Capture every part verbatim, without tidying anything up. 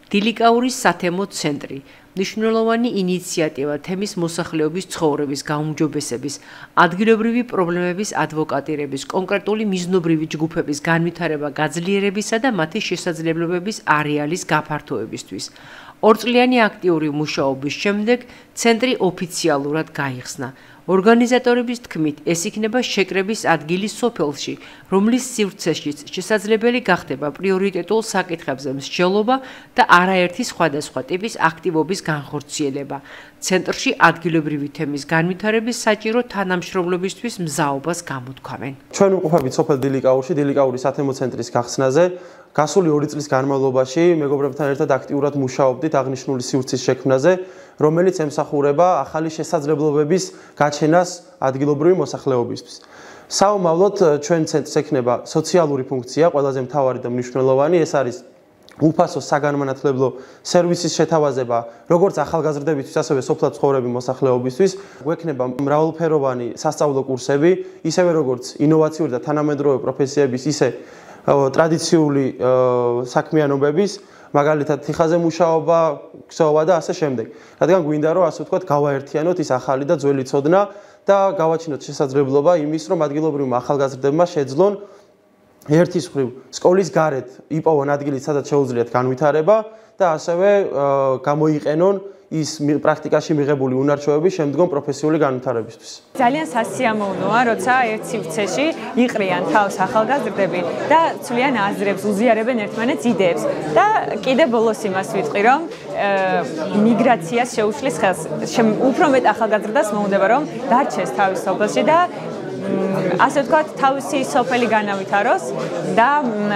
დილიკაურის სათემო ცენტრი მნიშვნელოვანი ინიციატივა თემის მოსახლეობის ცხოვრების გაუმჯობესების, ადგილობრივი პრობლემების ადვოკატირების, კონკრეტული მიზნობრივი ჯგუფების განვითარება გაძლიერებისა და მათი შესაძლებლობების არეალის გაფართოებისთვის. ორწლიანი აქტიური მუშაობის შემდეგ ცენტრი ოფიციალურად გაიხსნა. ორგანიზატორების თქმით, ეს იქნება შეკრების ადგილი სოფელში, რომლის სივრცეშიც შესაძლებელი გახდება პრიორიტეტულ საკითხებზე მსჯელობა და არაერთი სხვადასხვა ტიპის აქტივობის განხორციელება. ცენტრში ადგილობრივი თემის განვითარების საჭირო თანამშრომლობისთვის მზაობას გამოთქვამენ. ჩვენ ვიმყოფებით სოფელ დილიკაურში, დილიკაურის სათემო ცენტრის გახსნაზე. გასული ორი წლის განმავლობაში მეგობრებთან ერთად აქტიურად მუშაობდით აღნიშნული სივრცის შექმნაზე, რომელიც ემსახურება ახალი შესაძლებლობების გაჩენას ადგილობრივი მოსახლეობისთვის. საომავლოდ ჩვენ ცენტრს ექნება სოციალური ფუნქცია, ყველაზე მთავარი და მნიშვნელოვანი, ეს არის უფასო საგანმანათლებლო სერვისის შეთავაზება, როგორც ახალგაზრდებისთვის, ასევე სოფლად ცხოვრები მოსახლეობისთვის. გვექნება მრავალფეროვანი სასწავლო კურსები, ისევე როგორც ინოვაციური და თანამედროვე პროფესიების, ისე ტრადიციული საქმიანობების, მაგალითად თიხაზე მუშაობა, ქსოვა და ასე შემდეგ. რადგან გვინდა რომ ასე ვთქვათ, გავაერთიანოთ ის ახალი და ძველი ცოდნა და გავაჩინოთ შესაძლებლობა იმის, რომ ადგილობრივმა ახალგაზრდებმა შეძლონ ერთის მხრივ სკოლის გარეთ იპოვონ ადგილი, სადაც შეუძლიათ განვითარება და ასევე გამოიყენონ ის პრაქტიკაში მიღებული უნარჩვევები შემდგომ პროფესიული განვითარებისთვის. ძალიან სასიამოვნოა, როცა ერთ სივრცეში იყრიან თავს ახალგაზრდები და ცვლიან აზრებს, უზიარებენ ერთმანეთს იდეებს და კიდე ბოლოს იმას ვიტყვი, რომ მიგრაციას შეუშლის ხელს. უფრო მეტ ახალგაზრდას მოუნდება, რომ დარჩეს თავის სოფელში და ასე ვთქვათ, თავისი სოფელი განავითაროს და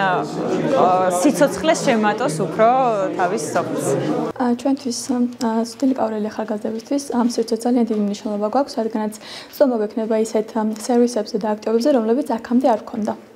სიცოცხლეს შემატოს უფრო თავის სოფელს. ჩვენთვის დილიკაურელი ახალგაზრდებისთვის ამ სივრცეს ძალიან დიდი მნიშვნელობა გვაქვს, რადგანაც სწორ მოგექნება ისეთ სერვისებზე და აქტივობებზე, რომლებიც აქამდე არ ჰქონდა.